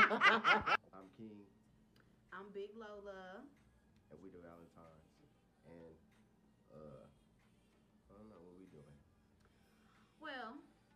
I'm King, I'm Big Lola. and we do Valentine's. And I don't know what we doing. Well,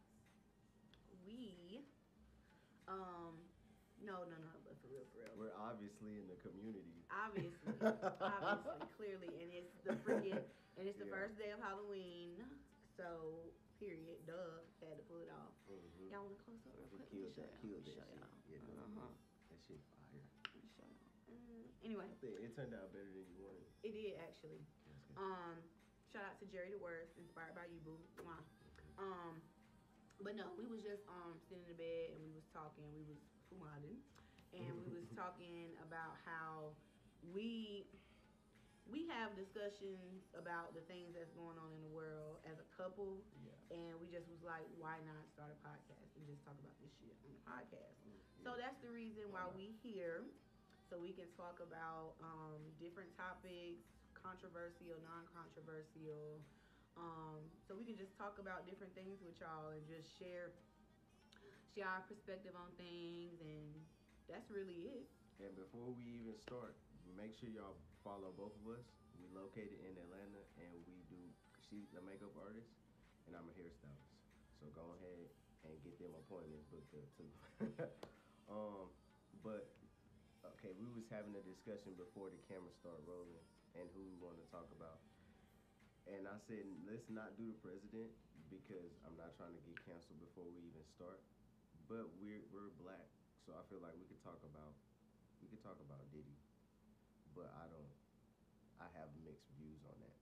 we um no, but for real. We're obviously in the community. Obviously, clearly, and it's the freaking and it's the Yeah. first day of Halloween. So period, duh, had to pull it off. Mm-hmm. Y'all want to close up real We quick? killed Let that. me Killed that show shit. y'all. Yeah, Uh huh. that shit fire. Let me show y'all. Anyway, I think it turned out better than you wanted. it did actually. That's good. Shout out to Jerry the Worst, inspired by you, boo. Mwah. Um, but no, we was just sitting in the bed and we was talking. We was fumading, and we was talking about how we we have discussions about the things that's going on in the world as a couple, Yeah. and we just was like, why not start a podcast and just talk about this shit on the podcast? Yeah. So that's the reason Why why not? we here, so we can talk about different topics, controversial, non-controversial. So we can just talk about different things with y'all and just share our perspective on things, and that's really it. And before we even start, make sure y'all follow both of us. We located in Atlanta, and we do. She's the makeup artist, and I'm a hairstylist. So go ahead and get them appointments booked up too. But okay, we was having a discussion before the camera started rolling, and who we want to talk about. And I said, let's not do the president because I'm not trying to get canceled before we even start. But we're black, so I feel like we could talk about Diddy, but I don't. I have mixed views on that.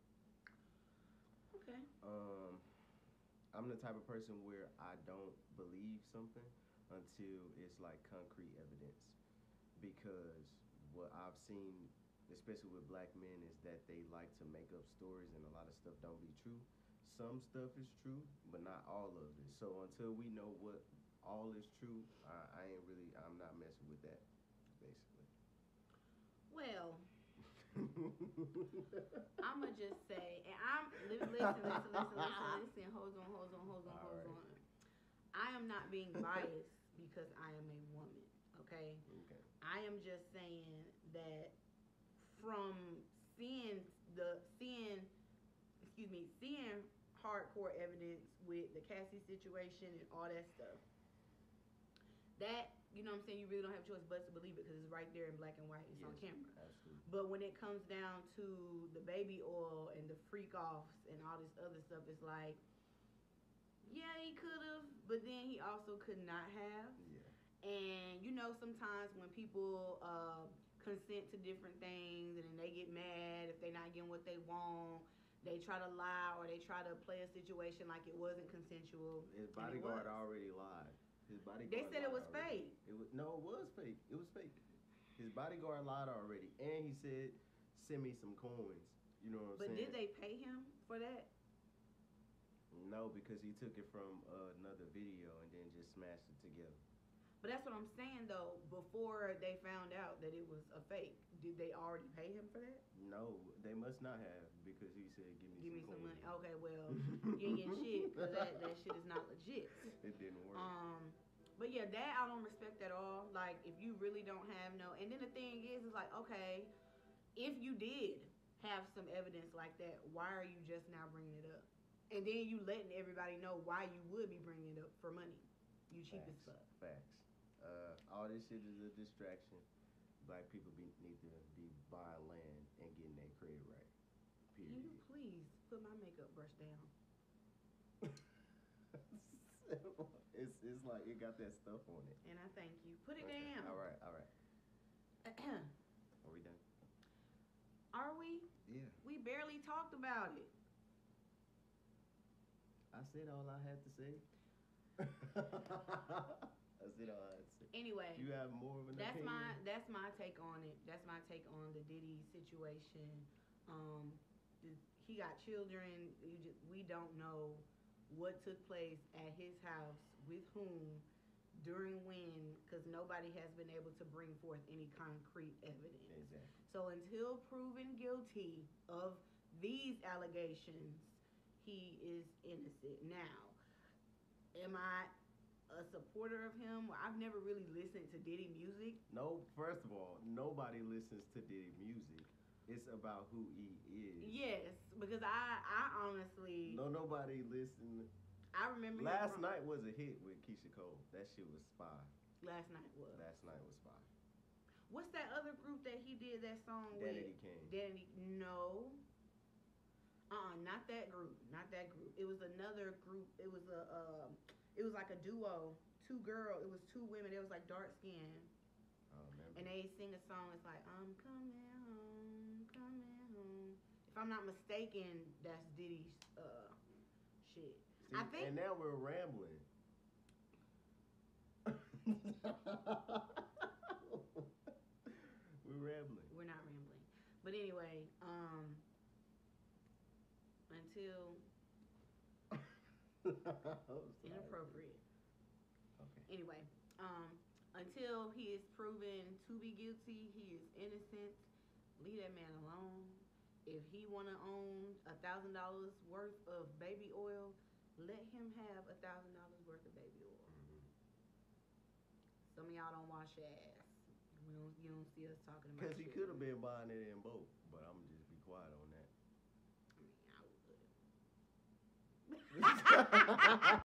Okay. I'm the type of person where I don't believe something until it's like concrete evidence, because what I've seen, especially with black men, is that they like to make up stories and a lot of stuff don't be true. Some stuff is true, but not all of it. So until we know what all is true, I ain't really. I'm not messing with that, basically. Well, I'ma just say, and listen. All Hold right. on. I am not being biased because I am a woman. Okay, Okay. I am just saying that from seeing seeing hardcore evidence with the Cassie situation and all that stuff. That, you know what I'm saying, you really don't have a choice but to believe it because it's right there in black and white. It's Yes, on camera. absolutely. But when it comes down to the baby oil and the freak offs and all this other stuff, it's like, yeah, he could have, but then he also could not have. Yeah. And you know, sometimes when people consent to different things and then they get mad if they're not getting what they want, they try to lie or they try to play a situation like it wasn't consensual. His And it bodyguard was. already lied. His bodyguard. They said it lied was already. fake. It was no, it was fake. It was fake. His bodyguard lied already, and he said, "Send me some coins." You know what I'm But saying? did they pay him for that? No, because he took it from another video and then just smashed it together. But that's what I'm saying though. Before they found out that it was a fake, did they already pay him for that? No, they must not have because he said, "Give me Give some me some coins." money. Okay, well, you ain't getting shit because that shit is not legit. It didn't work. But yeah, that I don't respect at all. Like, if you really don't have no, and then the thing is like, okay, if you did have some evidence like that, why are you just now bringing it up? And then you letting everybody know why you would be bringing it up for money. You cheap as Facts. fuck. Facts. All this shit is a distraction. Black people need to be buying land and getting their credit right. Can Period. you please put my makeup brush down? It's like it got that stuff on it. And I thank you. Put it Okay. down. All right. Are we done? Are we? Yeah. We barely talked about it. I said all I had to say. I said all I had to say. Anyway, You have more of an that's opinion? my take on it. That's my take on the Diddy situation. Um, he got children. We don't know what took place at his house with whom during when, because nobody has been able to bring forth any concrete evidence. Exactly. So until proven guilty of these allegations, he is innocent. Now, am I a supporter of him. I've never really listened to Diddy music. No, first of all, nobody listens to Diddy music. It's about who he is. Yes, because I honestly Nobody listened. I remember him Last night was a hit with Keisha Cole. That shit was fire. Last night was. Last night was fire. What's that other group that he did that song Danity with? Kane. Danity. No. Not that group. Not that group. It was another group. It was it was like a duo. Two girls. It was two women. They was like dark skin. I don't remember. And they sing a song. It's like I'm coming home, coming home. If I'm not mistaken, that's Diddy's shit. See, I think. And now we're rambling. We're rambling. We're not rambling. But anyway, until inappropriate. Okay. Anyway, until he is proven to be guilty, he is innocent. Leave that man alone. If he wanna own $1,000 worth of baby oil, let him have $1,000 worth of baby oil. Mm-hmm. Some of y'all don't wash your ass. You don't see us talking about. Because he could have been buying it in both, but I'm gonna just be quiet on that. I mean, I would.